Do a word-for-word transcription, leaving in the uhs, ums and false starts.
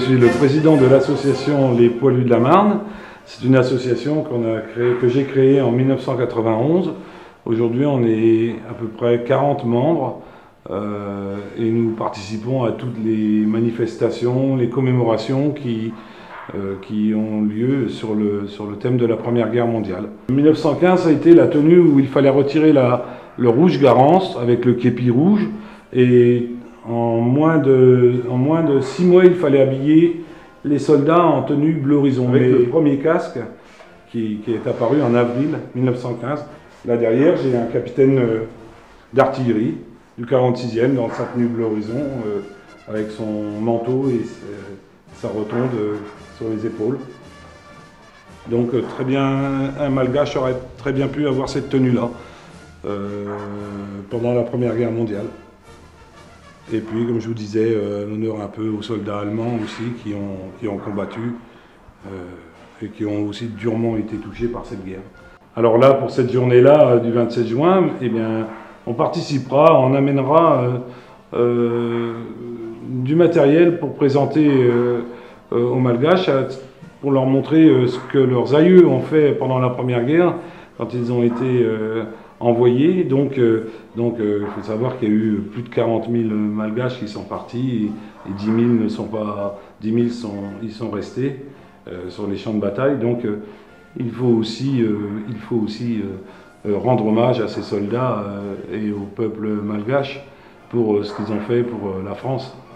suis le président de l'association Les Poilus de la Marne. C'est une association qu'on a créée, que j'ai créée en mille neuf cent quatre-vingt-onze. Aujourd'hui, on est à peu près quarante membres euh, et nous participons à toutes les manifestations, les commémorations qui, euh, qui ont lieu sur le, sur le thème de la Première Guerre mondiale. mille neuf cent quinze, ça a été la tenue où il fallait retirer la, le rouge Garance avec le képi rouge. Et en moins, de, en moins de six mois, il fallait habiller les soldats en tenue bleu horizon. Avec le premier casque qui, qui est apparu en avril mille neuf cent quinze. Là derrière, j'ai un capitaine d'artillerie du quarante-sixième dans sa tenue bleu horizon, euh, avec son manteau et sa rotonde euh, sur les épaules. Donc euh, très bien, un malgache aurait très bien pu avoir cette tenue-là euh, pendant la Première Guerre mondiale. Et puis, comme je vous disais, euh, l'honneur un peu aux soldats allemands aussi qui ont, qui ont combattu euh, et qui ont aussi durement été touchés par cette guerre. Alors là, pour cette journée-là euh, du vingt-sept juin, eh bien, on participera, on amènera euh, euh, du matériel pour présenter euh, euh, aux Malgaches, pour leur montrer euh, ce que leurs aïeux ont fait pendant la Première Guerre, quand ils ont été euh, envoyés. Donc, euh, donc euh, il faut savoir qu'il y a eu plus de quarante mille Malgaches qui sont partis et, et dix mille ne sont pas, dix mille sont, ils sont restés euh, sur les champs de bataille. Donc, euh, il faut aussi, euh, il faut aussi euh, rendre hommage à ces soldats euh, et au peuple malgache pour euh, ce qu'ils ont fait pour euh, la France.